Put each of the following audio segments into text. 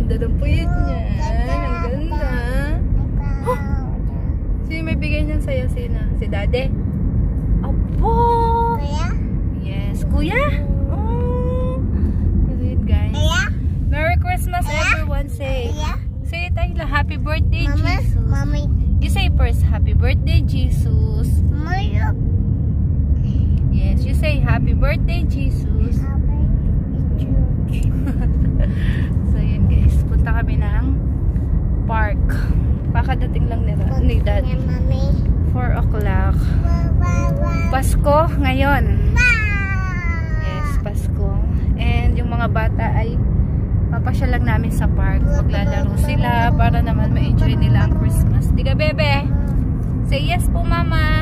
ganda ng puyit niya. Ang ganda. Huh? Sino may bigay niyan sa'yo? Sino? Si Daddy? Apo! Kuya? Yes. Kuya? Oh. Good guys. Kuya? Merry Christmas everyone. Say. Say it Ayla. Happy birthday Jesus. Mommy. You say first, happy birthday Jesus. Mommy. Yes, you say happy birthday Jesus. So yun guys, punta kami ng park. Pakadating lang ni Daddy. 4 o'clock. Pasko ngayon. Yes, Pasko. And yung mga bata ay papasya lang namin sa park. Maglalaro sila para naman ma-enjoy nila ang Christmas. Diga bebe? Say yes po mama.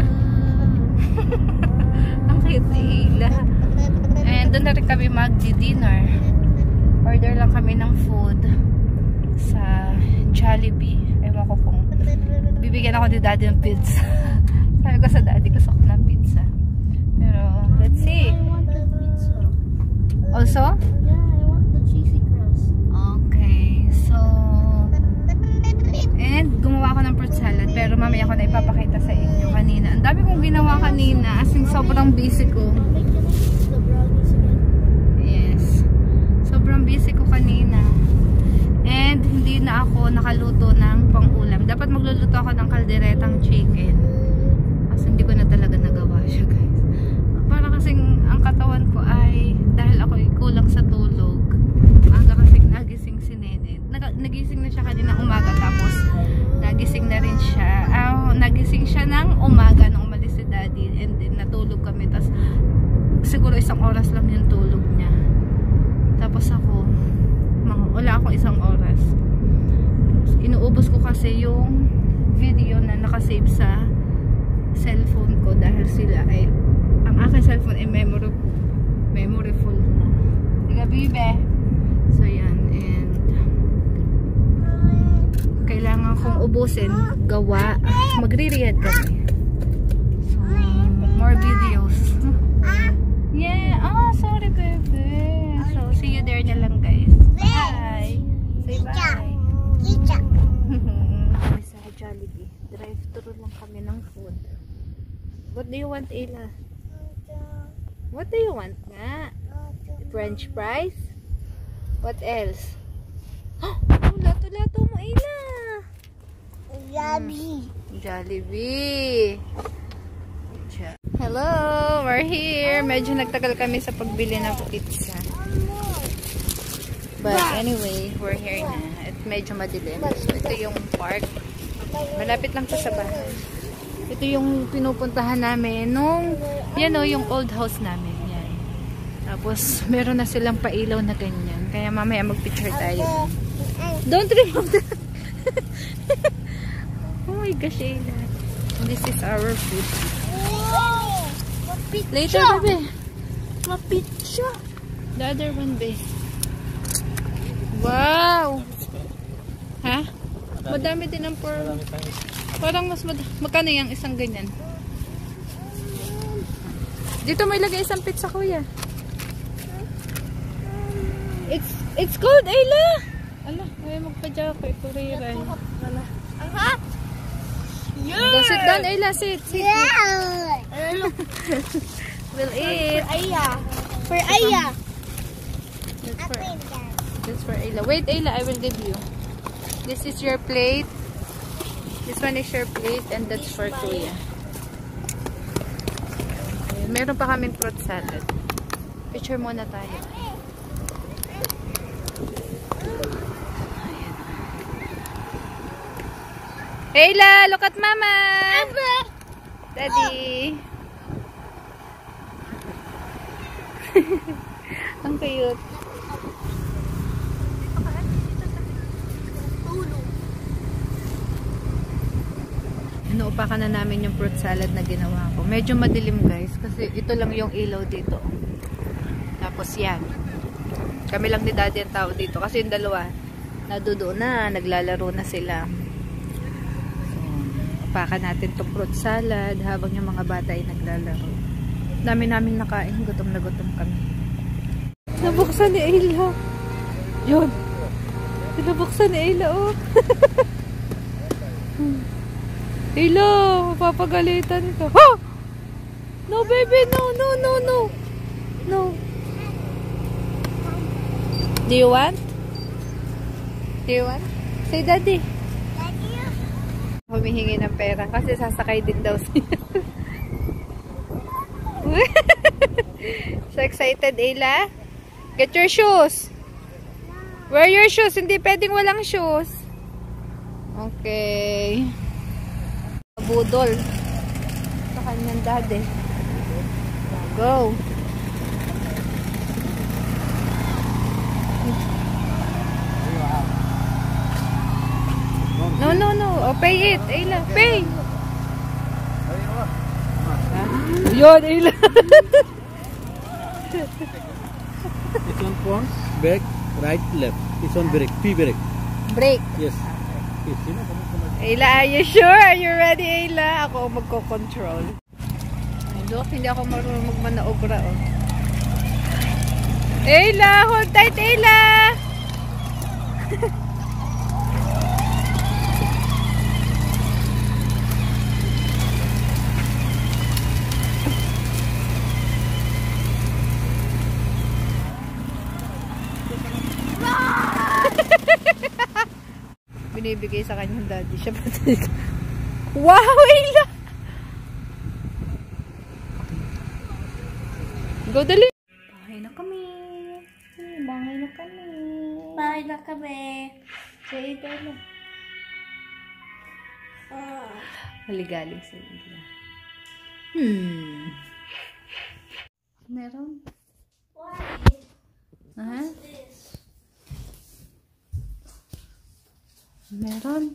Ang cute nila. And doon na rin kami magdi-dinner. Order lang kami ng food sa Jollibee. Ewan ko kung bibigyan ako ni Daddy ng pizza. Sabi ko sa Daddy, gusto ko ng pizza. Pero, let's see. Also? Yeah, I want the cheesy crust. Okay. So, and gumawa ako ng fruit salad. Pero mamaya ko na ipapakita sa inyo kanina. Ang dami kong ginawa kanina. As in, sobrang busy ko. Sobrang busy ko kanina. And hindi na ako nakaluto ng pang-ulam. Dapat magluluto ako ng kalderetang chicken. Kasi hindi ko na talaga nagawa siya guys. Para kasing ang katawan ko ay dahil ako kulang sa tulog. Aga kasing nagising si Nene. Nagising na siya kanina umaga tapos nagising na rin siya. Nagising siya ng umaga nung umalis si Daddy. And then natulog kami. Tapos siguro 1 oras lang yung tulog niya. Tapos ako, wala akong 1 oras. Inuubos ko kasi yung video na nakasave sa cellphone ko dahil sila ay, ang aking cellphone ay memory full na. Diga bibe? So yan, and kailangan kong ubusin, gawa, magre-read kami. So, more videos. Yeah, sorry bebe. So, see you there na lang guys. Bye! Say bye! Kami sa Jollibee. Drive-thru lang kami ng food. What do you want, Ayla? What do you want nga? French fries? What else? Oh! Lato-lato mo, Ayla! Jollibee! Hello! We're here! Medyo nagtagal kami sa pagbili ng pizza. But anyway, we're here na. At medyo madilim. So, ito yung park. Malapit lang to sa bahay. Ito yung pinupuntahan namin nung, yan o, yung old house namin. Yan. Tapos, meron na silang pailaw na ganyan. Kaya mamaya mag-picture tayo. Don't remove that! Oh my gosh, Ayla. This is our food. Later, baby. Mapitsa. The other one, babe. Wow! Ha? Madami din ang pearl. Parang mas magkano yung isang ganyan? Dito may lagay isang pizza, kuya. It's cold, Ayla! Ala, ayaw magpa-jacket. Kuriray. Ang hot! Yeah! Go sit down, Ayla. Sit. Yeah! We'll eat. For Aya. That's for Ayla. Wait, Ayla, I will give you. This is your plate. This one is your plate and that's for Kuya. Okay. Meron pa kaming fruit salad. Picture muna tayo. Ayan. Ayla, look at mama! Daddy! Ang cute. Inuupakan na namin yung fruit salad na ginawa ko. Medyo madilim guys kasi ito lang yung ilaw dito. Tapos yan. Kami lang ni Daddy ang tao dito kasi yung dalawa nadudo na, naglalaro na sila. So, upakan natin itong fruit salad habang yung mga bata ay naglalaro. Dami namin nakain. Gutom na gutom kami. Nabuksan ni Ayla. Yun. Pinabuksan ni Ayla, oh. Ayla, mapapagalitan ka. Ha! No, baby, no, no, no, no. No. Do you want? Do you want? Say, Daddy. Humihingi ng pera kasi sasakay din daw siya. So excited, Ayla? Get your shoes. Wear your shoes. Hindi pwedeng walang shoes. Okay. Budol. Sa kanyang daddy. Go. No, no, no. Oh, pay it. Ayla, pay. Yun, Ayla. This one front, back, right, left. This one brake, P brake. Break. Yes. Ayla, are you sure? Are you ready, Ayla? Ako magko-control. Ay, look, hindi ako marunong magmanaobra, oh. Ayla, hold tight, Ayla! Binibigay sa kanyang daddy. Siya pati. Wow, Ayla! Go, dali! Bahay na kami. Bahay na kami. Bye na kami. Say, Ayla. Maligaling sa Ayla. Meron? Aha? Meron?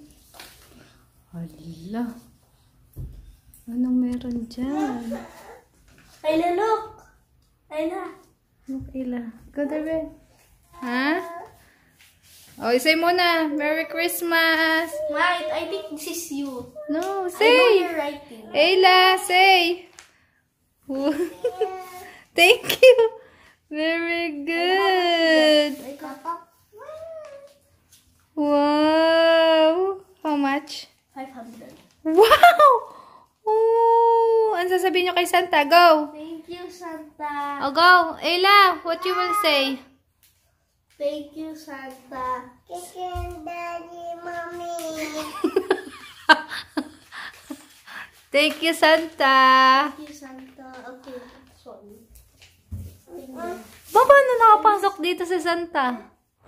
Hala. Anong meron dyan? Ayla, look! Ayla. Look, Ayla. Go there. Ha? Oh, say muna. Merry Christmas! Wait, I think this is you. No, I know say! you're writing. Ayla, say! Thank you! Very good! Wow! How much? 500. Wow! Oh! Ano sasabihin nyo kay Santa? Go! Thank you, Santa. Oh, go! Ayla, what you will say? Thank you, Santa. Chicken, Daddy, Mommy. Thank you, Santa! Thank you, Santa. Okay, sorry. Ba, paano nakapasok dito si Santa?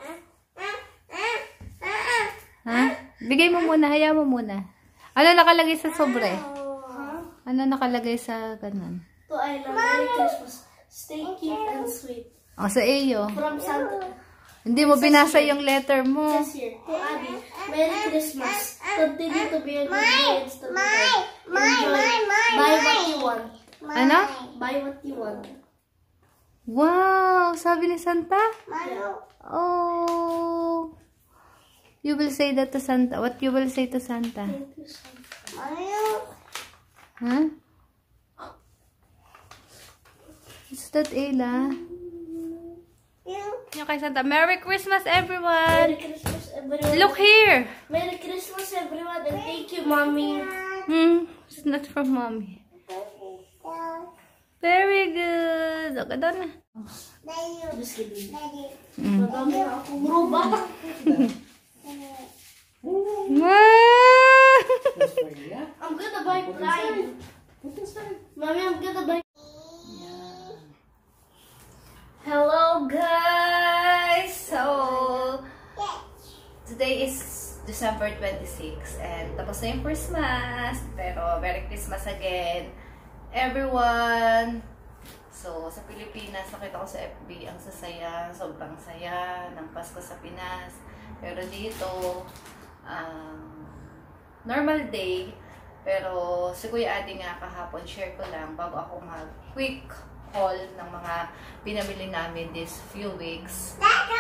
Ha? Bigay mo muna, hayaan mo muna. Ano nakalagay sa sobre? Ano nakalagay sa ganun? To Ayla, Merry Christmas. Stay cute and sweet. O, sa iyo. From Santa. Hindi mo binasa yung letter mo. Just here. To Abby, Merry Christmas. Continue to be a good boy and to be good. Buy what you want. Ano? Buy what you want. Wow! Sabi ni Santa? Yeah. Oh! You will say that to Santa. What you will say to Santa? Thank you, Santa. Huh? What's that, Ayla? Yung kay Santa. Merry Christmas, everyone! Merry Christmas, everyone. Look here! Merry Christmas, everyone, and thank you, Mommy. It's not from Mommy. Very good! Okay, doon na. Just kidding. Madami na akong robot. Wow! I'm gonna buy pride. Mommy, I'm gonna buy. Hello, guys! So, today is December 26 and tapos na yung Christmas. Pero, Merry Christmas again, everyone! So, sa Pilipinas, nakita ko sa FB, ang sasaya, sobrang saya ng Pasko sa Pinas. Pero dito, normal day. Pero si Kuya Adi nga kahapon, share ko lang bago ako mag-quick haul ng mga pinamili namin this few weeks.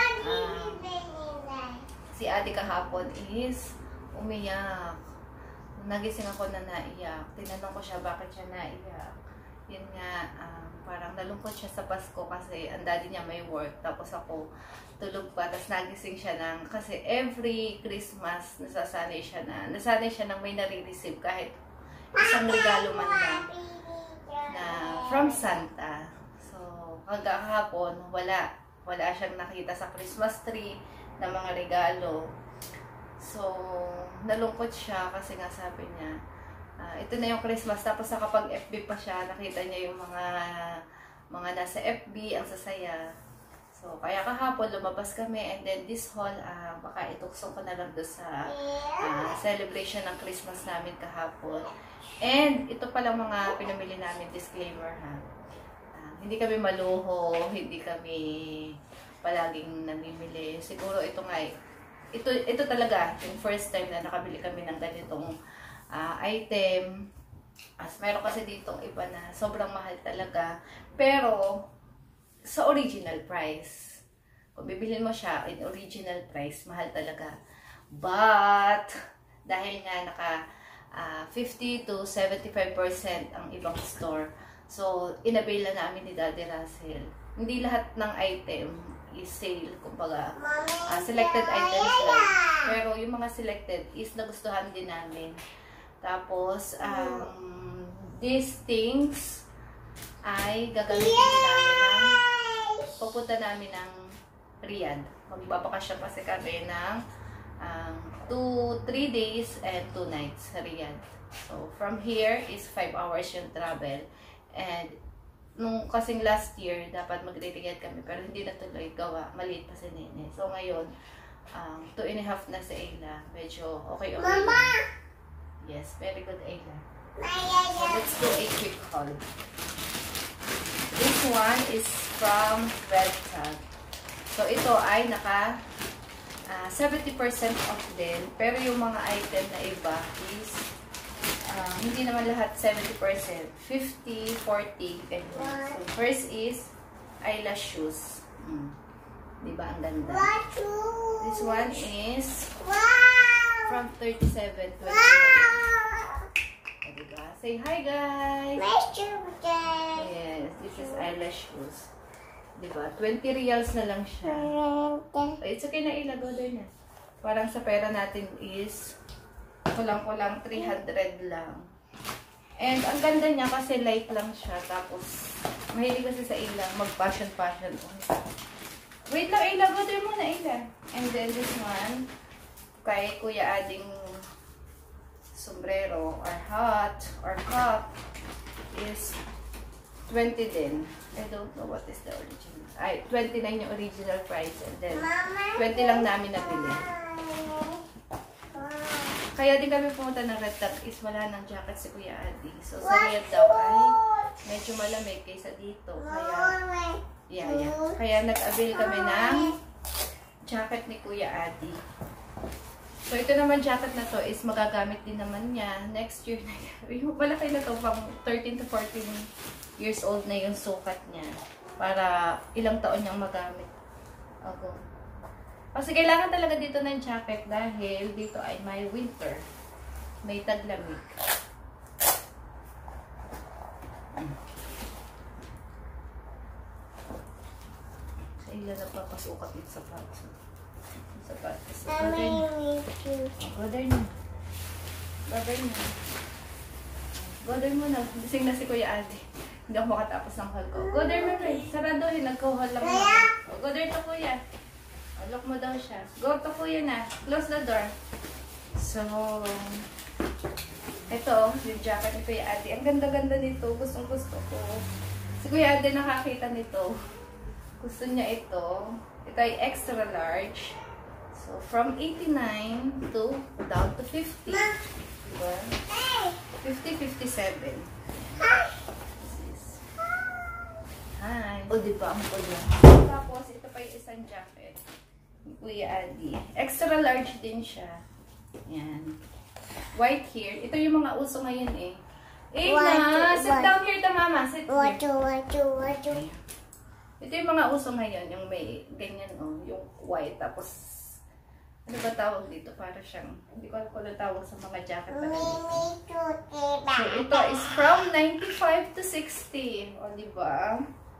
Si Adi kahapon is umiyak. Nagising ako na naiyak. Tinanong ko siya bakit siya naiyak. yun nga, parang nalungkot siya sa Pasko kasi ang daddy niya may work. Tapos ako, tulog pa. Tapos nagising siya kasi every Christmas, nasanay siya ng may nare-receive kahit isang regalo man lang na from Santa. So, kahapon, wala siyang nakita sa Christmas tree na mga regalo. So, nalungkot siya kasi nga sabi niya, ito na yung Christmas. Tapos nakapag FB pa siya, nakita niya yung mga nasa FB, ang sasaya. So, kaya kahapon lumabas kami, and then this haul, baka ituksong ko na lang doon sa celebration ng Christmas namin kahapon. And ito palang mga pinamili namin, disclaimer ha. Hindi kami maluho, hindi kami palaging namimili. Siguro ito nga, ito talaga yung first time na nakabili kami ng ganitong item. Meron kasi dito iba na sobrang mahal talaga, pero sa original price. Kung bibilhin mo siya in original price, mahal talaga. But dahil nga naka 50 to 75% ang ibang store, so inabail na namin ni Daddy Russell. Hindi lahat ng item is sale, kumbaga selected items lang. Pero yung mga selected is nagustuhan din namin. Tapos, these things ay gagamitin namin pupunta namin ng Riyadh. Magbabakasyon kasi kami ng 3 days and 2 nights sa Riyadh. So, from here is 5 hours yung travel. And, nung kasing last year, dapat magre-Riyadh kami, pero hindi natuloy gawa. Maliit pa si Nene. So, ngayon, 2.5 na sa Ayla. Medyo okay. Mama! Yes, very good, Ayla. So, let's do a quick haul. This one is from Red Tag. So, ito ay naka 70% off din. Pero yung mga item na iba is hindi naman lahat 70%. 50, 40, ganyan. So, first is eyelash shoes. Diba? Ang ganda. This one is from 37 to 21. Diba? Say hi, guys! Yes, this is eyelash shoes. Diba? 20 reals na lang siya. It's okay na ilagay na. Parang sa pera natin is kulang-kulang 300 lang. And ang ganda niya kasi light lang siya. Tapos, mahilig kasi sa ilang mag-passion-passion. Wait lang, Ayla. Goder muna, Ayla. And then this one, kay Kuya Ading sombrero or hat or cup is 20 din. I don't know what is the original. Ay, 29 yung original price. And then, 20 lang namin nabili. Kaya din kami pumunta ng Red Tag is wala ng jacket si Kuya Adi. So, sa Riyadh daw ay medyo malamig kaysa dito. Kaya, Kaya nag-avail kami ng jacket ni Kuya Adi. So, ito naman jacket na to is magagamit din naman niya next year na yan. Malaki na to, pang 13 to 14 years old na yung sukat niya. Para ilang taon niyang magamit. Okay. Kasi kailangan talaga dito ng jacket dahil dito ay may winter. May taglamig. Sa ilan na papasukat yung sapatos. Sapatos. Goder na. Goder mo na. Gising na si Kuya Ate. Hindi ako makatapos ng haul ko. Goder mo na. Saraduhin. Nagko-haul lang ako. Goder to, Kuya. Lock mo daw siya. Go to, Kuya na. Close the door. So, ito, yung jacket ni Kuya Ate. Ang ganda-ganda nito. Gustong-gusto ko. Si Kuya Ate nakakita nito. Gusto niya ito. Ito ay extra large. So, from 89 to down to 50. Diba? 50, 57. Hi. O, diba? Ang pula. Tapos, ito pa yung isang jacket. Kuya Adi. Extra large din siya. Yan. White here. Ito yung mga uso ngayon eh. Na! Sit down here to mama. Sit here. Ito yung mga uso ngayon. Yung may ganyan oh. Yung white. Tapos ano ba tawag dito? Para siyang, hindi ko alam kung ano tawag sa mga jacket na ganito. So, ito is from 95 to 60. O, diba?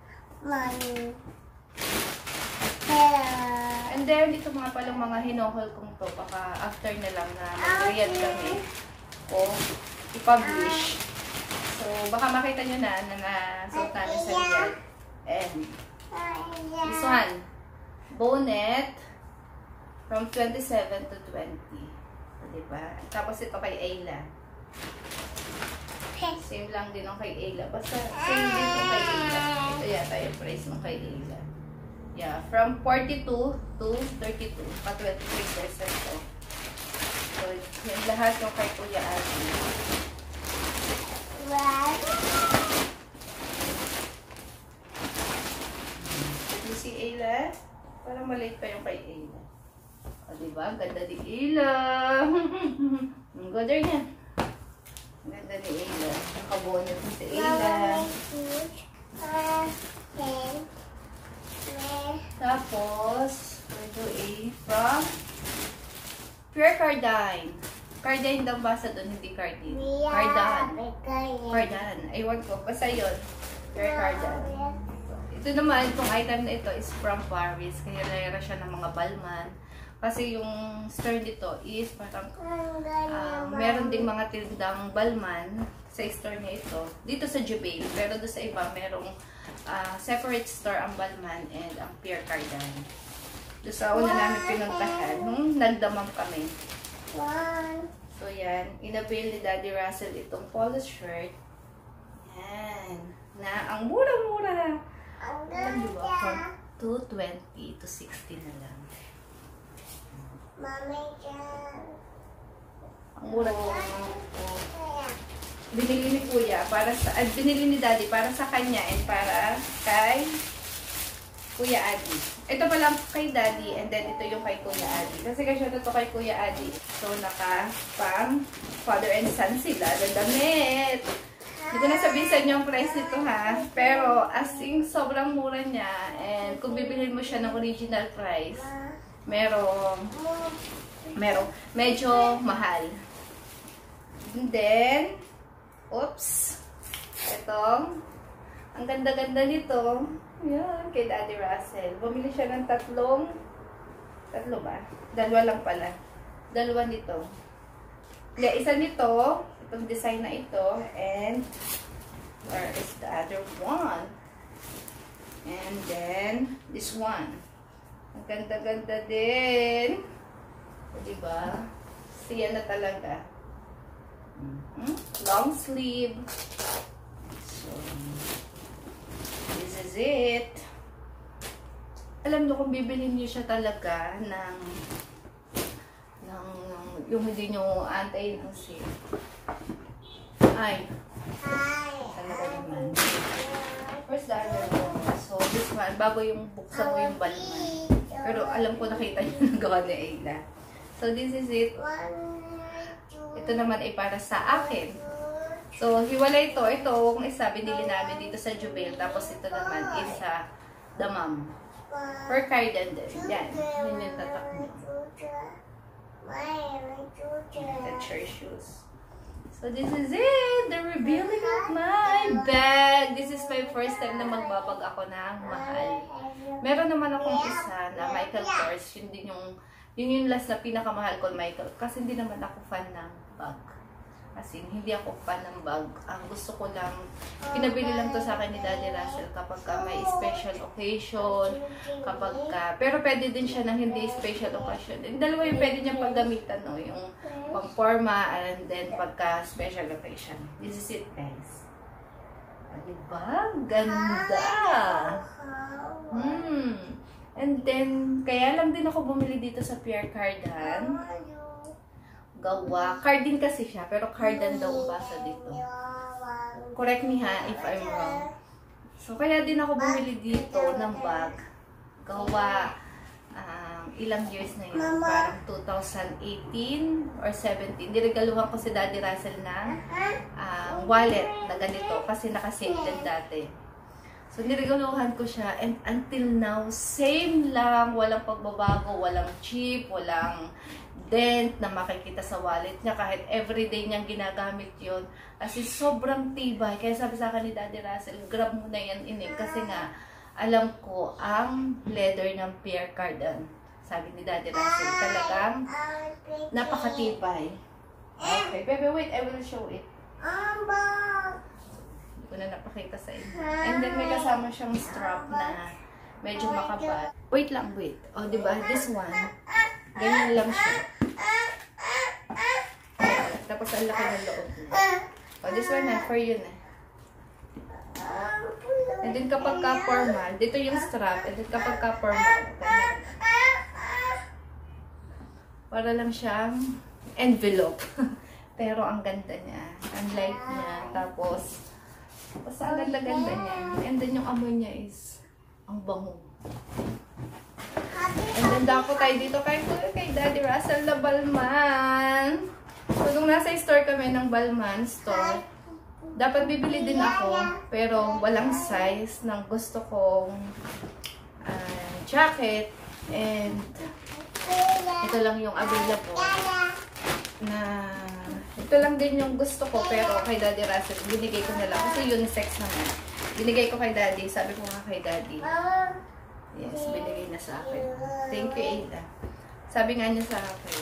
And then, dito mga palang mga hinohol kong to. Baka after na lang na mag-read kami o i-publish. So, baka makita nyo na nasuot namin sa read. And this one, bonnet from 27 to 20. So, diba? Tapos ito kay Ayla. Same lang din ng kay Ayla. Basta same din ng kay Ayla. Ito yata yung price ng kay Ayla. Yeah, from 42 to 32. Pa 23% to. So, yun lahat yung kay Kuya Adi. You see Ayla? Parang maliit pa yung kay Ayla. O, diba? Ang ganda ni Ayla. Ang ganda niya. Ang ganda ni Ayla. Nakabonet mo si Ayla. Tapos, we'll do a from Pure Cardine. Cardine daw basa doon, hindi Cardine. Cardine. Cardine. Ewan ko. Basta yun. Pure Cardine. Ito naman, itong item na ito is from Paris. Kaya nalera siya ng mga balman. Kasi yung store dito is parang meron ding mga tindang balman sa store niya ito. Dito sa Jubail. Pero doon sa iba, merong separate store ang balman and ang Pure Cardine. Doon sa una namin pinuntahan, nung nagdamam kami. So yan, inabil ni Daddy Russell itong polo shirt. Yan. Na ang mura-mura. Diba? From 220 to 60 na lang. Ang mura ko. Binili ni Kuya para sa binili ni Daddy para sa kanya and para kay Kuya Adi. Ito pala kay Daddy and then ito yung kay Kuya Adi. Kasi ito kay Kuya Adi. So naka pang father and son sila. Damit. Hindi ko na sabihin sa inyo ang price nito ha. Pero as in sobrang mura niya and kung bibilhin mo siya ng original price, merong medyo mahal. And then oops. Itong, ang ganda-ganda nito. Yan, kay Daddy Russell. Bumili siya ng tatlo ba? Dalawa lang pala. Dalawa nito. Isa nito, itong design na ito, and where is the other one? And then, this one. Ang ganda-ganda din. Diba? Siya na talaga. Long sleeve. So, this is it. Alam nyo kung bibilhin nyo siya talaga ng yung hindi nyo antay ng sale. Ay. Talaga naman. First the other one. So, this one, bago yung buksan mo yung balman. Pero alam ko nakita nyo nagawa ni Ayla. So, this is it. Ito naman ay para sa akin. So, hiwalay ito. Ito, kung isa, binili namin dito sa Jubail. Tapos ito naman is sa Damam. Per Cardine din. Yan. Yan yung tatak mo. That's your shoes. So, this is it. The revealing of my bag. This is my first time na magbabag ako ng mahal. Meron naman akong isa na Michael Kors. Yun din yung last na pinakamahal ko, Michael. Kasi hindi naman ako fan ng bag. As in, hindi ako fan ng bag. Ang gusto ko lang, pinabili lang to sa akin ni Daddy Russell kapag may special occasion, pero pwede din siya ng hindi special occasion. And dalawa yung pwede niyang paggamitan, no? Yung pang-forma and then pagka special occasion. This is it, guys. Diba? Ganda! And then, kaya lang din ako bumili dito sa Pure Cardine. Gawa. Cardine kasi siya, pero Cardine daw ang basa dito. Correct me ha, if I'm wrong. So, kaya din ako bumili dito ng bag. Gawa. Ilang years na yun. Parang 2018 or 17. Niregaluhan ko si Daddy Russell ng wallet na ganito. Kasi nakasave din dati. So, niregaluhan ko siya. And until now, same lang. Walang pagbabago, walang chip, walang dent na makikita sa wallet niya. Kahit everyday niyang ginagamit yun. As in, sobrang tibay. Kaya sabi sa akin ni Daddy Russell, grab mo na yan, ining. Kasi nga, alam ko, ang leather ng Pierre Cardin. Sabi ni Daddy Russell, talagang napakatibay. Okay, baby, wait. I will show it. Hindi ko na napakita sa inyo. And then may kasama siyang strap na medyo makapal. Wait lang, wait. O, diba? This one, ganyan lang siya. Tapos ang laki ng loob niya. O, this one na, for you na. And then kapag ka-formal, dito yung strap. And then kapag ka-formal, para lang siyang envelope. Pero ang ganda niya. Ang light niya. Tapos, basta ang ganda-ganda niya. And then yung amoy niya is ang bango. And then dako tayo dito kay Daddy Russell na Balman. So nung nasa store kami ng Balman store, dapat bibili din ako. Pero walang size ng gusto kong jacket. And ito lang yung available na ito lang din yung gusto ko, pero kay Daddy Russell, binigay ko na lang. Kasi unisex naman. Binigay ko kay Daddy. Sabi ko nga kay Daddy. Yes, binigay na sa akin. Thank you, Ada. Sabi nga niya sa akin,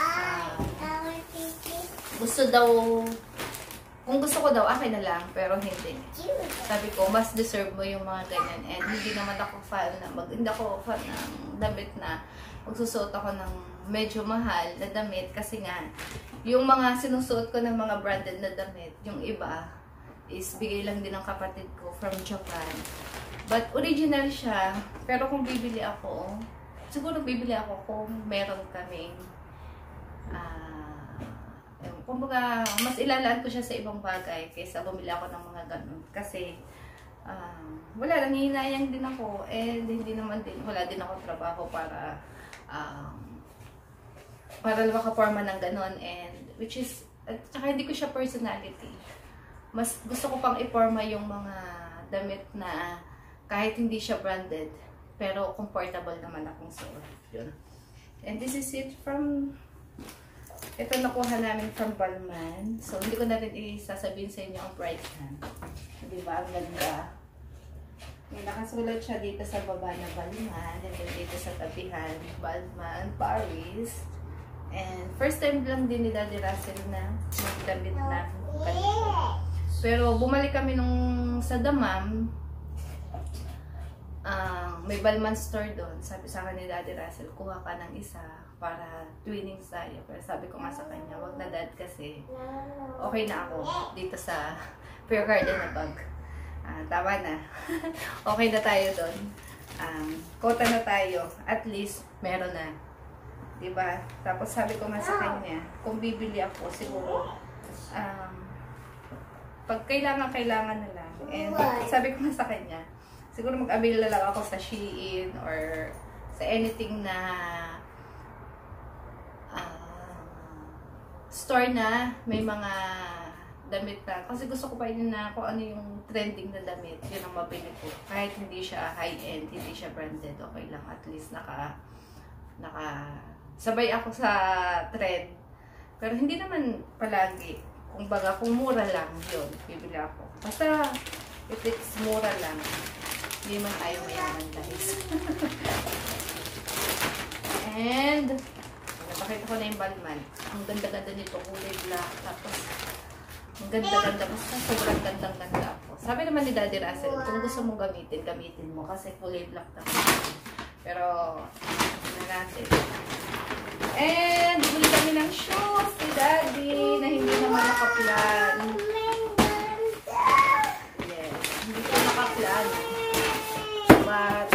gusto daw, kung gusto ko daw, akin na lang, pero hindi. Sabi ko, mas deserve mo yung mga ganyan. And hindi naman ako fan hindi ako fan ng damit na magsusuot ako ng medyo mahal na damit kasi nga yung mga sinusuot ko ng mga branded na damit, yung iba is bigay lang din ng kapatid ko from Japan. But original siya, pero kung bibili ako, siguro bibili ako kung meron kaming kumbaga, mas ilalaan ko siya sa ibang bagay kaysa bumili ako ng mga ganun. Kasi wala, nangihinayang din ako and hindi naman din, wala din ako trabaho para makaporma ng ganon, and which is, at saka hindi ko siya personality. Mas gusto ko pang iporma yung mga damit na kahit hindi siya branded, pero comfortable naman akong suot. Yun. And this is it from, ito nakuha namin from Balman. So, hindi ko na rin isasabihin sa inyo ang price na. Diba? Ang ganda. May nakasulat siya dito sa baba na Balman, and then dito sa tabihan, Balman, Paris. And first time lang din ni Daddy Russell na magdamit na ganito. Pero bumalik kami nung sa Damam, may Balman store doon. Sabi sa akin ni Daddy Russell, kuha ka ng isa para twinnings tayo. Pero sabi ko nga sa kanya, wag na dad kasi okay na ako dito sa Pierre Cardin na bag. Tama na. Okay na tayo doon. Kota na tayo. At least, meron na. Diba? Tapos sabi ko nga sa kanya, kung bibili ako, siguro, pag kailangan na lang. And sabi ko nga sa kanya, siguro mag-avail na lang ako sa Shein or sa anything na store na may mga damit na. Kasi gusto ko pa yun na kung ano yung trending na damit. Yun ang mabili ko. Kahit hindi siya high-end, hindi siya branded, okay lang. At least sabay ako sa trend. Pero hindi naman palagi. Kung baga, kung mura lang, yun, bibili ako. Basta, if it's mura lang, hindi man tayo mayaman, guys. And, napakita ko na yung Balman. Ang ganda-ganda nito, kulay black. Tapos, ang ganda-ganda. Basta sobrang gandang-ganda ako. Sabi naman ni Daddy Russell, kung gusto mo gamitin, gamitin mo. Kasi kulay black naman. Pero, na natin. And, bumili kami ng shoes ni Daddy na hindi naman nakaplan. Yes, hindi ko nakaplan. But,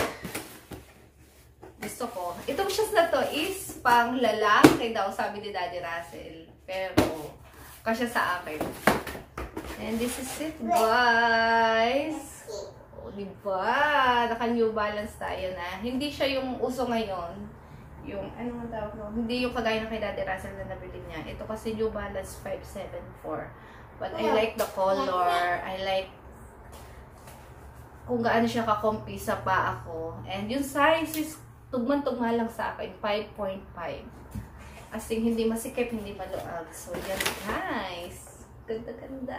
gusto ko. Itong shoes na to is pang lalaki daw, sabi ni Daddy Russell. Pero, kasya sa akin. And this is it, guys. O, diba? Naka-New Balance tayo na. Hindi siya yung uso ngayon. Yung, ano nga tawag no? Hindi yung kagaya ng kay Daddy Russell na nabili niya. Ito kasi New Balance 574. But I like the color. I like kung gaano siya kakompi sa paa ko. And yung size is tugman-tugma lang sa akin, 5.5. As in, hindi masikip, hindi maluag. So, yan guys. Ganda-ganda.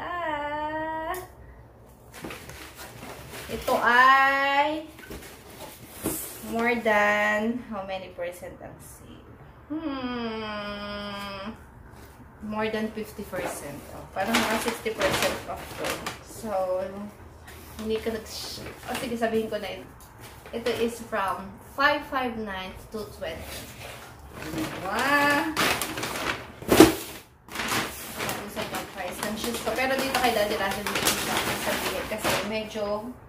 Ito ay more than how many percent ang sale? More than 50% off. Parang mga 60% off to. So, hindi ka sige, sabihin ko na ito. Ito is from 559 to 220. Wow! Nakusay yung price ng shoes ko. Pero dito kay Daddy Russell dito siya sabihin. Kasi medyo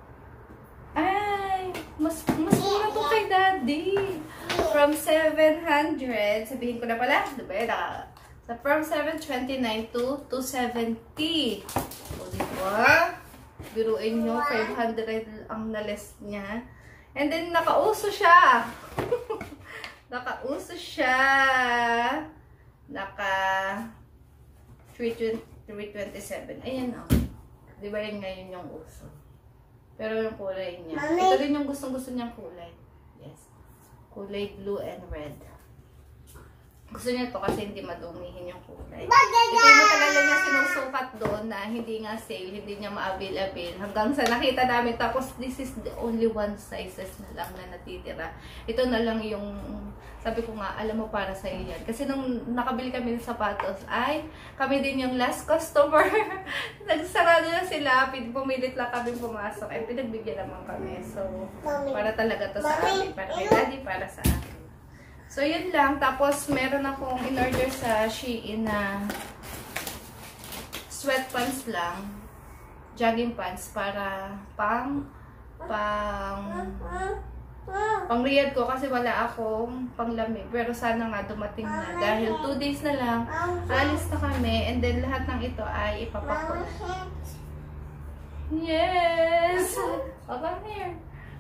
mas mura to kay Daddy. From 700, sabihin ko na pala, diba? From 729 to 270. O, diba? Biruin nyo, 500 ang na-less niya. And then, nakauso siya. Nakauso siya. Naka 327. Ayan o. Diba yun ngayon yung uso? Pero yung kulay niya. Ito rin yung gustong-gusto niyang kulay. Yes. Kulay blue and red. Gusto niya to kasi hindi madumihin yung kulay. Ito yung matagal niya sinusukat doon na hindi nga sale, hindi niya ma-avail-avail. Hanggang sa nakita namin. Tapos this is the only one sizes na lang na natitira. Ito na lang yung, sabi ko nga, alam mo para sa iyo yan. Kasi nung nakabili kami ng sapatos, ay kami din yung last customer. Nagsarado na sila. Pumilit lang kami pumasok. Ay pinagbigyan naman kami. So, para talaga to sa amin. Para kay Daddy, para sa akin. So, yun lang. Tapos, meron akong in-order sa Shein na sweatpants lang. Jogging pants para pang riyad ko kasi wala akong panglamig. Pero sana nga dumating na. Dahil 2 days na lang, alis na kami. And then, lahat ng ito ay ipapak ko na. Yes! Oh, come here.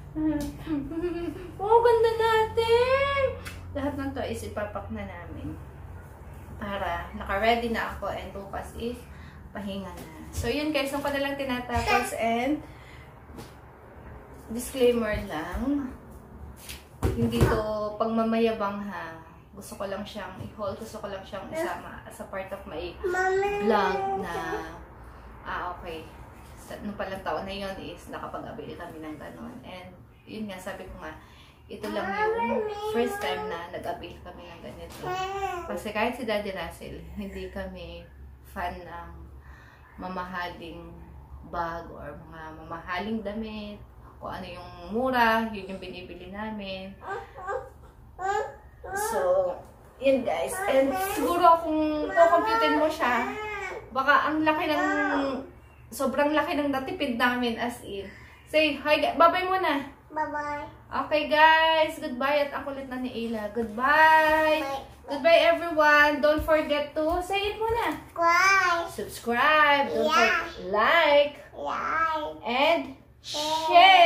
Oh, ganda natin! Lahat ng to is ipapak na namin. Para naka-ready na ako and bukas is pahinga na. So, yun guys. Yung ko na lang tinatapos and disclaimer lang. Hindi to pangmamayabang ha. Gusto ko lang siyang i-haul. Gusto ko lang siyang isama as a part of my vlog na okay. Nung palang taon na yun is nakapag-avail kami ng ganon. And yun nga, sabi ko nga, ito lang yung first time na nag-avail kami ng ganito. Kasi kahit si Daddy Russell, hindi kami fan ng mamahaling bag or mga mamahaling damit. Kung ano yung mura, yun yung binibili namin. So, yun guys. And siguro kung kukomputin mo siya, baka ang laki ng, sobrang laki ng natipid namin as in. Say hi, bye-bye muna. Bye-bye. Okay guys, goodbye at ang kulit na ni Ila. Goodbye. Goodbye everyone. Don't forget to say it muna. Subscribe. Don't forget like and share.